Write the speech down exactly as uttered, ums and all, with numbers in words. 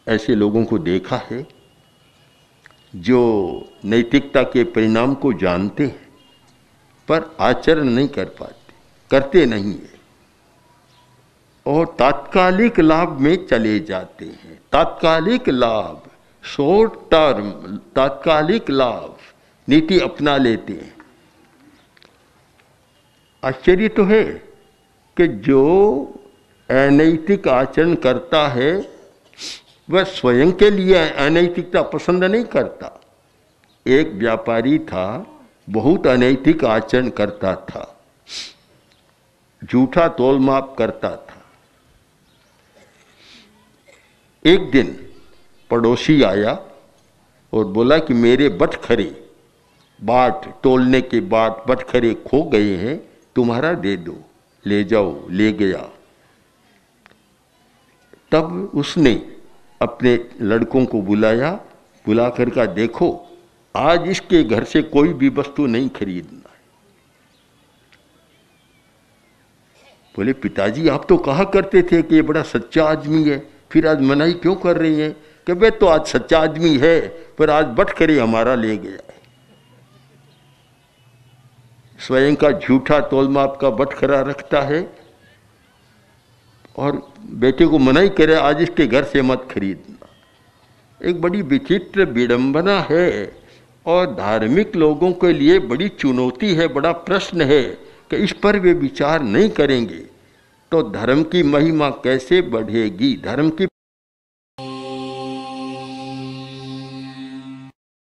ऐसे लोगों को देखा है जो नैतिकता के परिणाम को जानते हैं पर आचरण नहीं कर पाते, करते नहीं है और तात्कालिक लाभ में चले जाते हैं। तात्कालिक लाभ, शॉर्ट टर्म तात्कालिक लाभ नीति अपना लेते हैं। आश्चर्य तो है कि जो अनैतिक आचरण करता है वह स्वयं के लिए अनैतिकता पसंद नहीं करता। एक व्यापारी था, बहुत अनैतिक आचरण करता था, झूठा तोलमाप करता था। एक दिन पड़ोसी आया और बोला कि मेरे बटखरे, बाट तोलने के बाट बटखरे खो गए हैं, तुम्हारा दे दो, ले जाओ। ले गया। तब उसने अपने लड़कों को बुलाया, बुला कर का देखो आज इसके घर से कोई भी वस्तु नहीं खरीदना है। बोले पिताजी आप तो कहा करते थे कि ये बड़ा सच्चा आदमी है, फिर आज मनाही क्यों कर रही हैं? कि वे तो आज सच्चा आदमी है पर आज बटखरे हमारा ले गया है। स्वयं का झूठा तोलमाप का बटखरा रखता है और बेटे को मनाही करे आज इसके घर से मत खरीदना। एक बड़ी विचित्र विडंबना है और धार्मिक लोगों के लिए बड़ी चुनौती है, बड़ा प्रश्न है कि इस पर वे विचार नहीं करेंगे तो धर्म की महिमा कैसे बढ़ेगी। धर्म की